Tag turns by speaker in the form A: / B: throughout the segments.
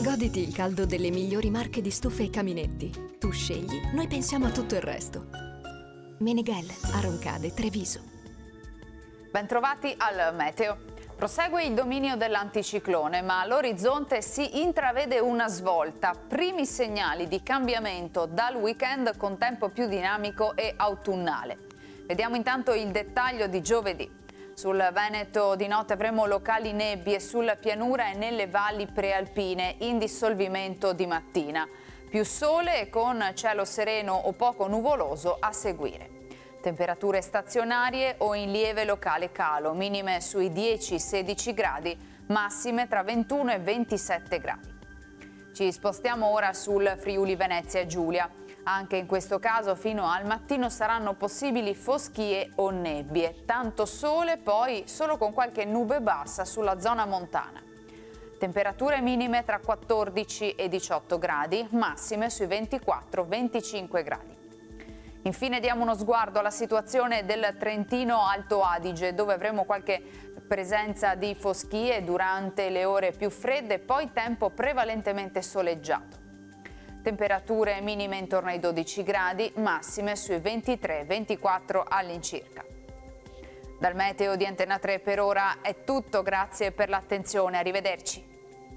A: Goditi il caldo delle migliori marche di stufe e caminetti. Tu scegli, noi pensiamo a tutto il resto. Meneghel, a Roncade, Treviso.
B: Bentrovati al meteo. Prosegue il dominio dell'anticiclone, ma all'orizzonte si intravede una svolta. Primi segnali di cambiamento dal weekend con tempo più dinamico e autunnale. Vediamo intanto il dettaglio di giovedì. Sul Veneto di notte avremo locali nebbie sulla pianura e nelle valli prealpine in dissolvimento di mattina. Più sole con cielo sereno o poco nuvoloso a seguire. Temperature stazionarie o in lieve locale calo, minime sui 10-16 gradi, massime tra 21 e 27 gradi. Ci spostiamo ora sul Friuli Venezia Giulia. Anche in questo caso fino al mattino saranno possibili foschie o nebbie, tanto sole poi solo con qualche nube bassa sulla zona montana. Temperature minime tra 14 e 18 gradi, massime sui 24-25 gradi. Infine diamo uno sguardo alla situazione del Trentino Alto Adige, dove avremo qualche presenza di foschie durante le ore più fredde, poi tempo prevalentemente soleggiato. Temperature minime intorno ai 12 gradi, massime sui 23-24 all'incirca. Dal meteo di Antena 3 per ora è tutto, grazie per l'attenzione, arrivederci.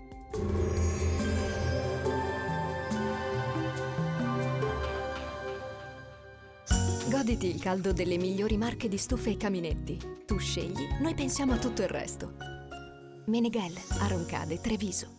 A: Goditi il caldo delle migliori marche di stufe e caminetti. Tu scegli, noi pensiamo a tutto il resto. Meneghel, a Roncade, Treviso.